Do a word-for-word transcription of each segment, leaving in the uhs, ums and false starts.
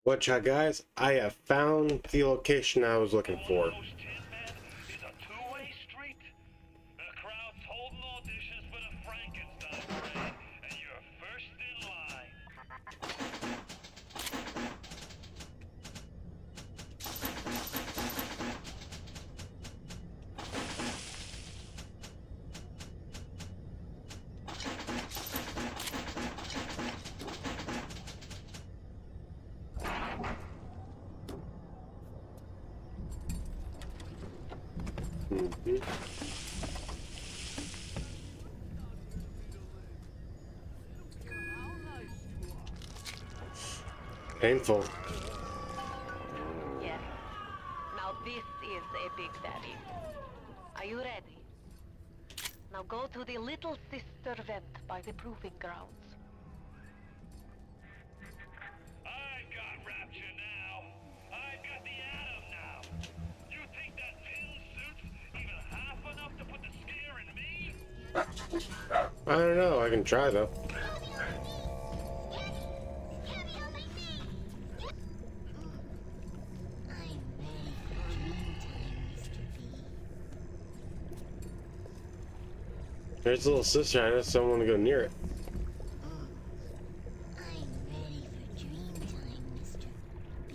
What's up, guys? I have found the location I was looking for. Almost ten men is a two-way street. The crowd's holding auditions for the Frankenstein parade, and you're first in line. Mm-hmm. Painful. Yes. Now this is a big daddy. Are you ready? Now go to the Little Sister vent by the proving grounds. I got Rapture now. I got the Atom now. You think that tin suit's even half enough to put the scare in me? I don't know. I can try though. There's a little sister. I just don't want to go near it. I'm ready for dream time, Mister B.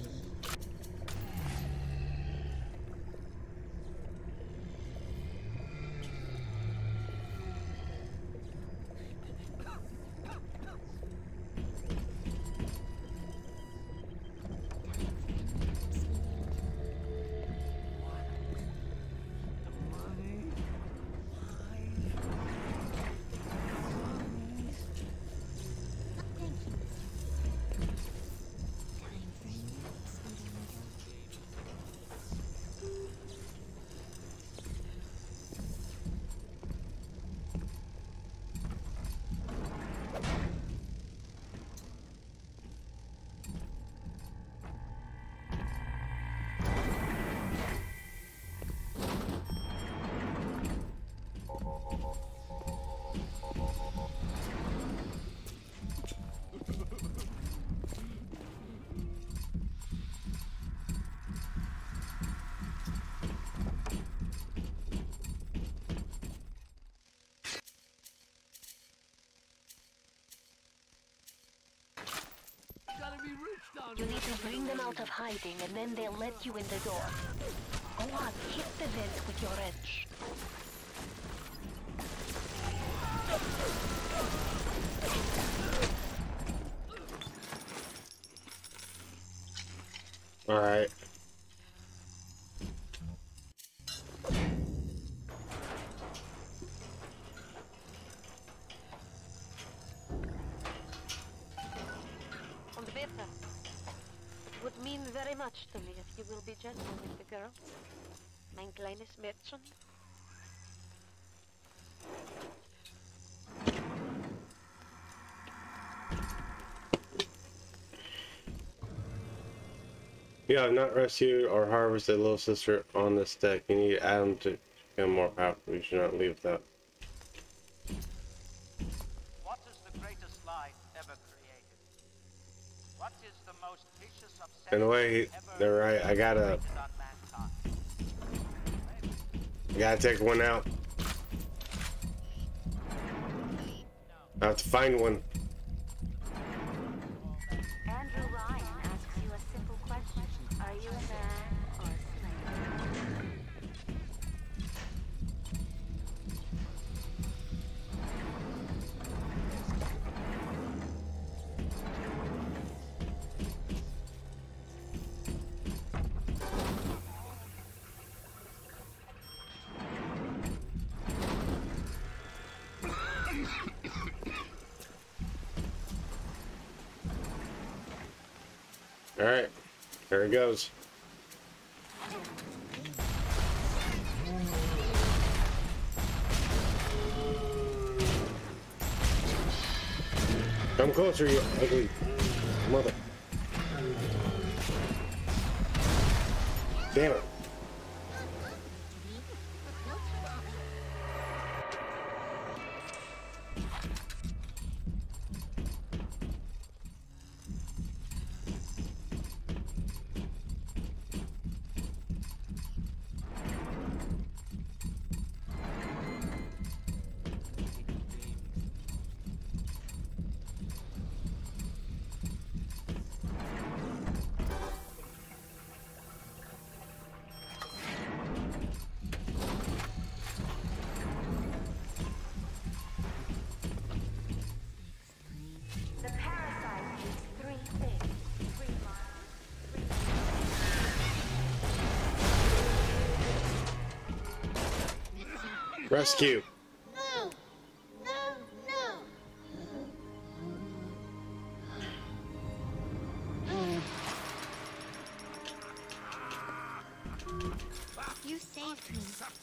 Thank you, Mister Time frame, sweetie You need to bring them out of hiding and then they'll let you in the door. Go on, hit the vent with your wrench. All right. Und bitte. It would mean very much to me if you will be gentle with the girl. Mein kleines Mädchen. You have not rescued or harvested little sister on this deck. You need Adam to become more powerful. You should not leave that. What is the greatest lie ever created? What is the most vicious obsession In a way, ever they're right. I gotta, inflicted on mankind? I gotta take one out. I have to find one. Andrew Ryan asks you a simple question. Are you a man or a slave? All right, there it goes. Come closer, you ugly mother. Damn it. Rescue. No! No! No! You saved me.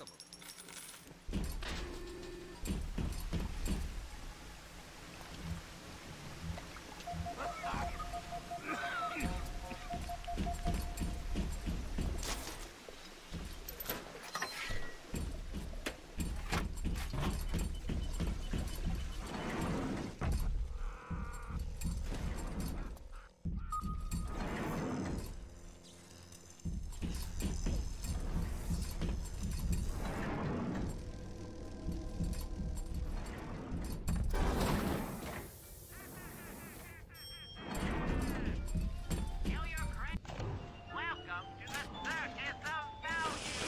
Welcome to the Circus of Value.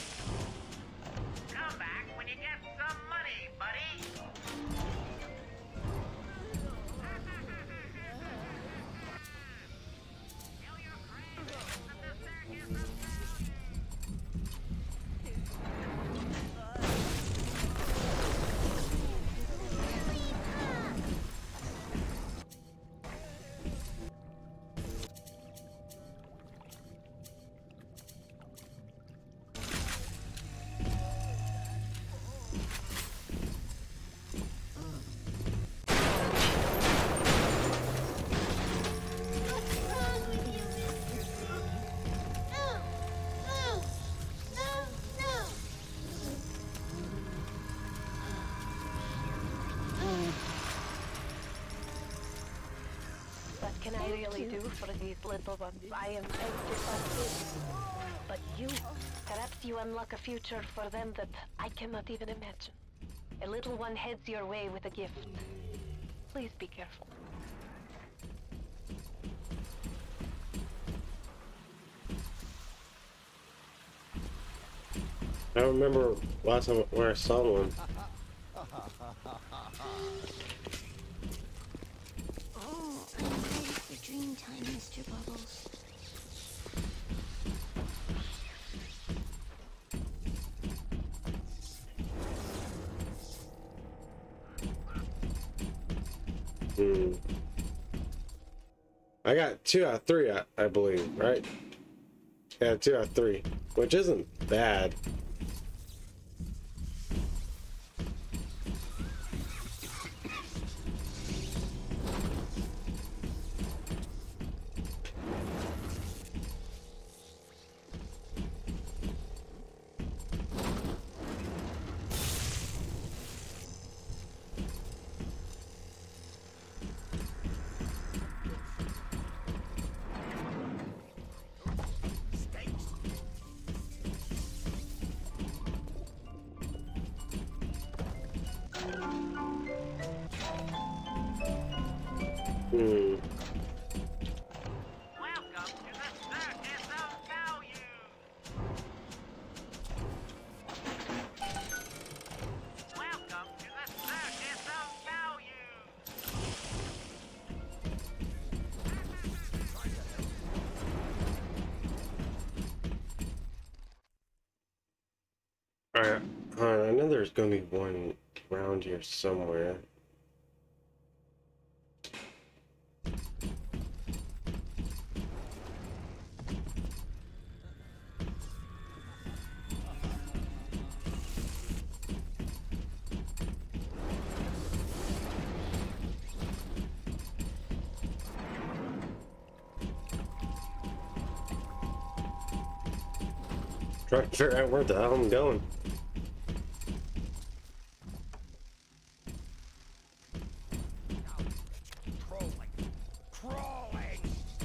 Come back when you get some money, buddy. Tell your friends that the Circus of What's wrong with you? No! No! No! No! What can I really do for these little ones? I am empty. But you, perhaps you unlock a future for them that I cannot even imagine. A little one heads your way with a gift. Please be careful. I don't remember last time where I saw one. Oh, I'm ready for dream time, Mister Bubbles. Hmm. I got two out of three, I, I believe, right? Yeah, two out of three, which isn't bad. Hmm. Welcome to the Circus of Value. Welcome to the Circus of Value. Alright, alright, I know there's gonna be one around here somewhere. Trying to figure out where the hell I'm going. Crawling. Crawling.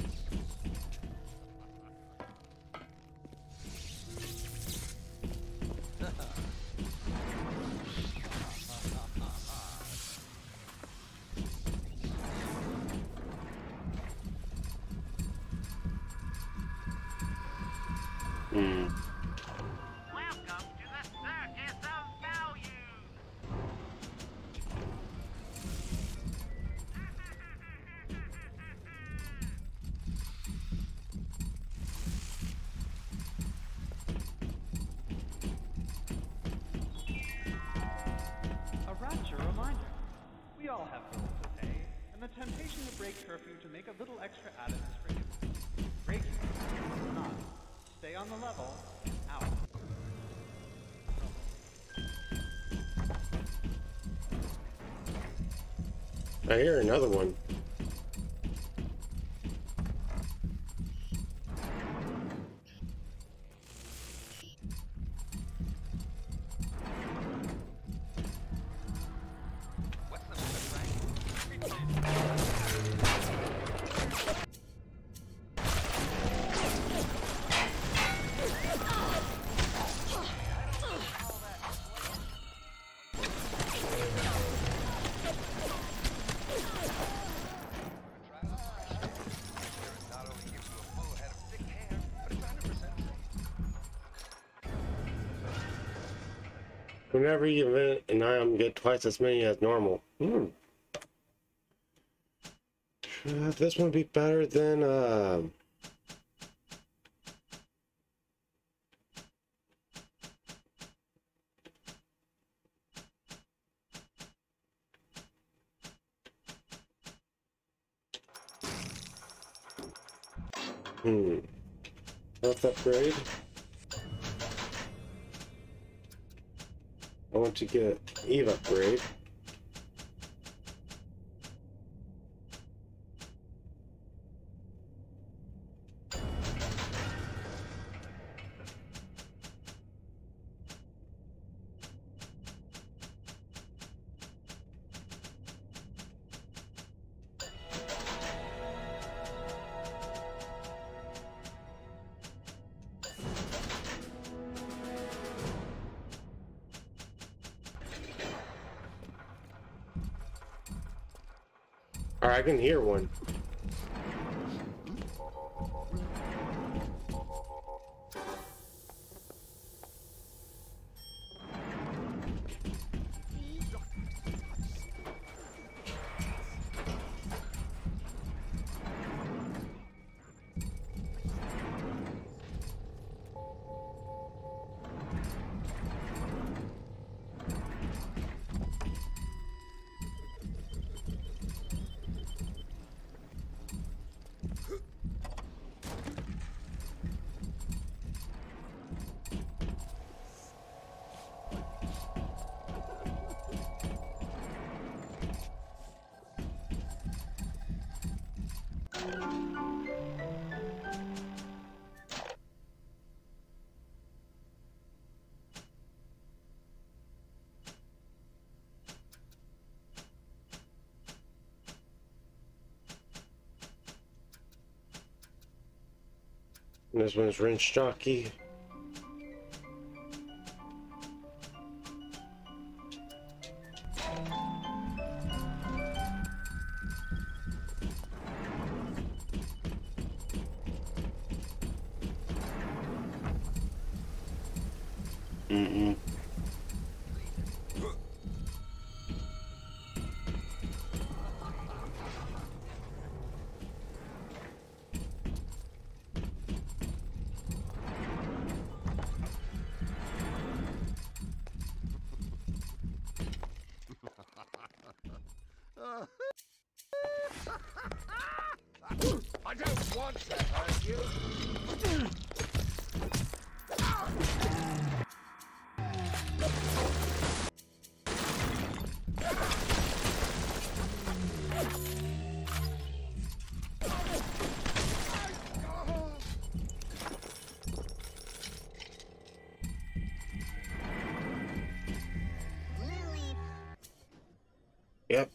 Hmm. Welcome to the Circus of Value. and the temptation to break curfew to make a little extra added is forgiven. Breaking is not. Stay on the level, out. I hear another one. Whenever you event an item, get twice as many as normal. Hmm. Uh, this one be better than uh. Hmm. Health upgrade. I want to get Eve upgrade. Or I can hear one. And this one's wrench jockey. Mm-mm. I don't want to hurt you. Yep.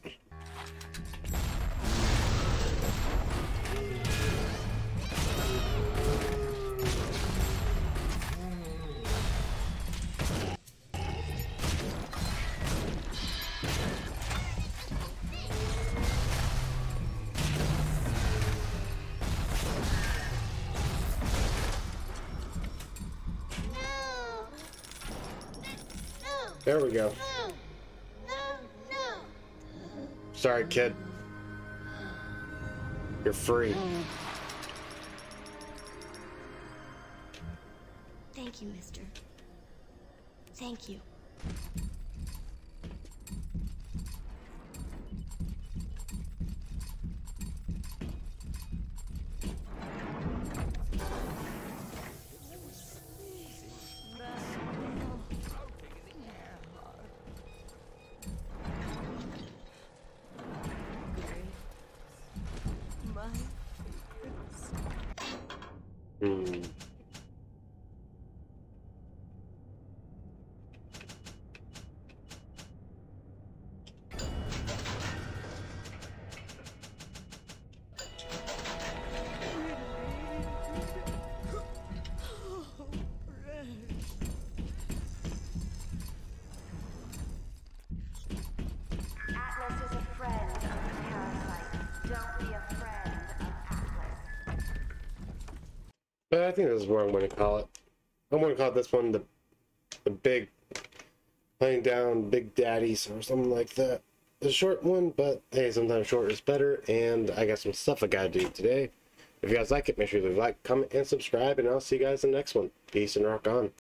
There we go. Sorry, kid. You're free. Thank you, mister. Thank you. Hmm. Atlas is a friend of the parasite. Don't be a friend of Atlas. But I think this is what I'm going to call it. I'm going to call this one the the big laying down big daddies or something like that. The short one, but hey, sometimes short is better. And I got some stuff I gotta do today. If you guys like it, make sure you leave a like, comment, and subscribe. And I'll see you guys in the next one. Peace and rock on.